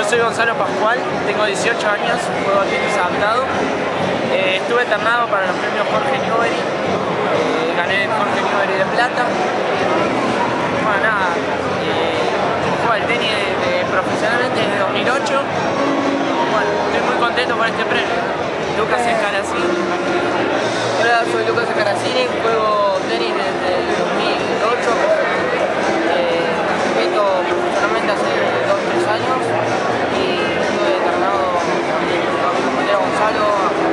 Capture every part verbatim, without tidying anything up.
soy Gonzalo Pascual, tengo dieciocho años, juego tenis adaptado. Eh, estuve ternado para los premios Jorge Newbery, eh, gané el Jorge Newbery de plata. Bueno, nada, eh, juego al tenis de, de, profesionalmente desde dos mil ocho. Bueno, estoy muy contento por este premio. Lucas Scaracini. Hola, soy Lucas Scaracini, juego tenis desde dos mil ocho. Eh, compito profesionalmente hace dos o tres años y estuve ternado con mi compañero Gonzalo.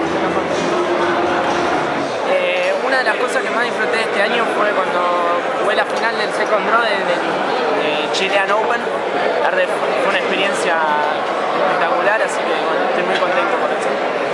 Eh, una de las cosas que más disfruté de este año fue cuando fue la final del Second Draw del de, de Chilean Open. Fue una experiencia espectacular, así que bueno, estoy muy contento por eso.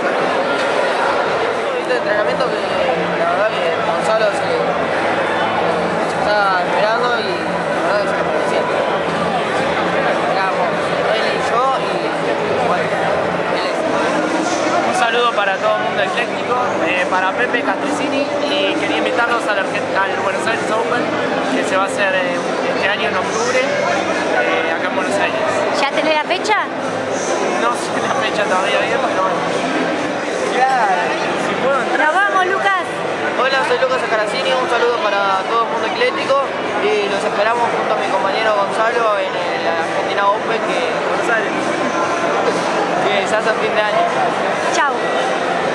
De entrenamiento que la verdad que Gonzalo se, se está esperando y la verdad que se lo merecía. Digamos, él y yo y bueno, él es. Un saludo para todo el mundo ecléctico, eh, para Pepe Castellini, y quería invitarlos al, al Buenos Aires Open que se va a hacer eh, este año en octubre eh, acá en Buenos Aires. ¿Ya tenés la fecha? No sé la fecha todavía bien, pero bueno. Si puedo entrar. ¡Nos vamos, Lucas! Hola, soy Lucas Scaracini, un saludo para todo el mundo ecléctico y los esperamos junto a mi compañero Gonzalo en el Argentina Open que, Buenos Aires. que se hace a fin de año. Chau.